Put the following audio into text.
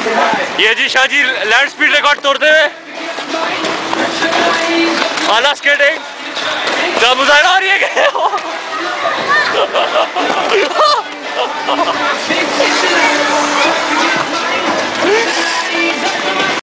ये जी Shahji land speed record तोड़ते हुए आला स्केटिंग क्या मुजाहरा हो रही है।